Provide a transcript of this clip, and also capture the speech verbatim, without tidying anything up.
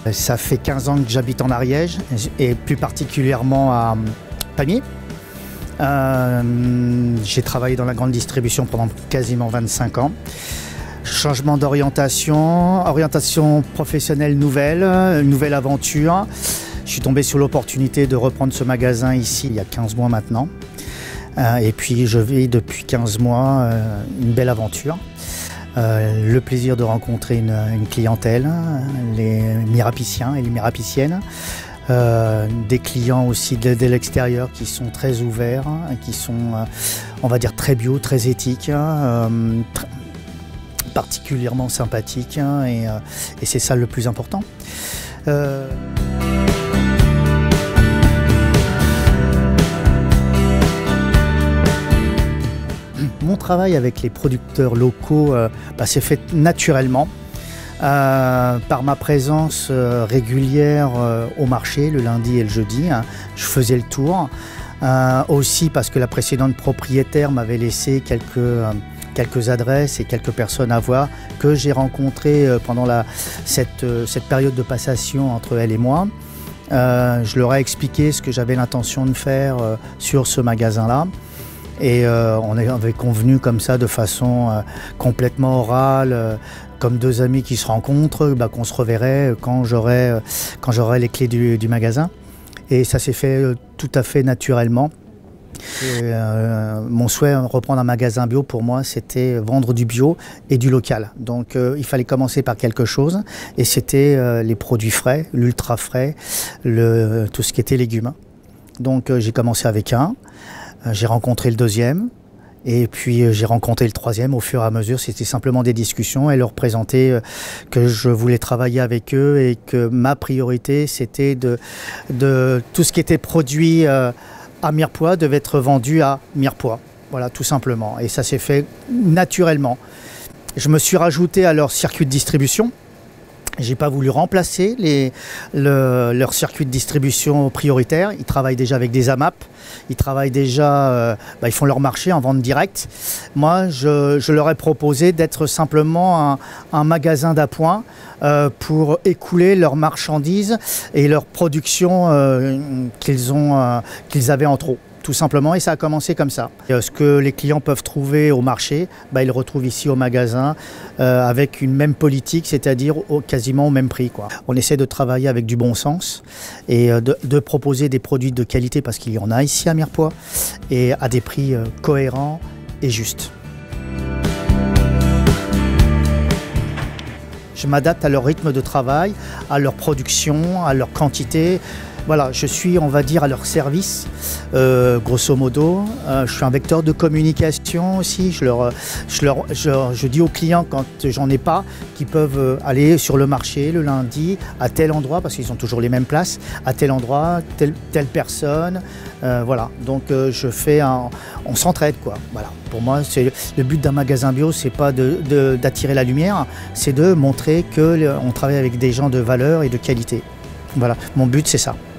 Ça fait quinze ans que j'habite en Ariège et plus particulièrement à Pamiers. Euh, j'ai travaillé dans la grande distribution pendant quasiment vingt-cinq ans. Changement d'orientation, orientation professionnelle nouvelle, une nouvelle aventure. Je suis tombé sur l'opportunité de reprendre ce magasin ici il y a quinze mois maintenant. Euh, et puis je vis depuis quinze mois euh, une belle aventure. Euh, le plaisir de rencontrer une, une clientèle, les mirapiciens et les mirapiciennes. Euh, des clients aussi de, de l'extérieur qui sont très ouverts, qui sont, euh, on va dire, très bio, très éthiques, euh, tr particulièrement sympathiques, hein, et, euh, et c'est ça le plus important. Euh Mon travail avec les producteurs locaux euh, bah, s'est fait naturellement. Euh, par ma présence euh, régulière euh, au marché le lundi et le jeudi, hein, je faisais le tour. Euh, aussi parce que la précédente propriétaire m'avait laissé quelques, euh, quelques adresses et quelques personnes à voir que j'ai rencontrées euh, pendant la, cette, euh, cette période de passation entre elle et moi. Euh, je leur ai expliqué ce que j'avais l'intention de faire euh, sur ce magasin-là. Et euh, on avait convenu comme ça de façon euh, complètement orale, euh, comme deux amis qui se rencontrent, bah, qu'on se reverrait quand j'aurais euh, quand j'aurais les clés du, du magasin. Et ça s'est fait euh, tout à fait naturellement. Et, euh, mon souhait de reprendre un magasin bio, pour moi, c'était vendre du bio et du local. Donc euh, il fallait commencer par quelque chose. Et c'était euh, les produits frais, l'ultra frais, le, tout ce qui était légumes. Donc euh, j'ai commencé avec un. J'ai rencontré le deuxième et puis j'ai rencontré le troisième au fur et à mesure. C'était simplement des discussions et leur présenter que je voulais travailler avec eux et que ma priorité c'était de, de tout ce qui était produit à Mirepoix devait être vendu à Mirepoix. Voilà, tout simplement. Et ça s'est fait naturellement. Je me suis rajouté à leur circuit de distribution. J'ai pas voulu remplacer les, le, leur circuit de distribution prioritaire. Ils travaillent déjà avec des A M A P. Ils travaillent déjà, euh, bah, ils font leur marché en vente directe. Moi, je, je leur ai proposé d'être simplement un, un magasin d'appoint euh, pour écouler leurs marchandises et leur production euh, qu'ils ont, euh, qu'ils avaient en trop. Tout simplement, et ça a commencé comme ça. Et ce que les clients peuvent trouver au marché, bah, ils le retrouvent ici au magasin euh, avec une même politique, c'est-à-dire au, quasiment au même prix, quoi. On essaie de travailler avec du bon sens et euh, de, de proposer des produits de qualité parce qu'il y en a ici à Mirepoix et à des prix euh, cohérents et justes. Je m'adapte à leur rythme de travail, à leur production, à leur quantité. Voilà, je suis, on va dire, à leur service, euh, grosso modo. Euh, je suis un vecteur de communication aussi. Je, leur, je, leur, je, je dis aux clients, quand j'en ai pas, qu'ils peuvent aller sur le marché le lundi, à tel endroit, parce qu'ils ont toujours les mêmes places, à tel endroit, telle, telle personne. Euh, voilà, donc euh, je fais un... On s'entraide, quoi. Voilà. Pour moi, c'est le but d'un magasin bio, c'est pas de, de, d'attirer la lumière, c'est de montrer qu'on travaille avec des gens de valeur et de qualité. Voilà, mon but, c'est ça.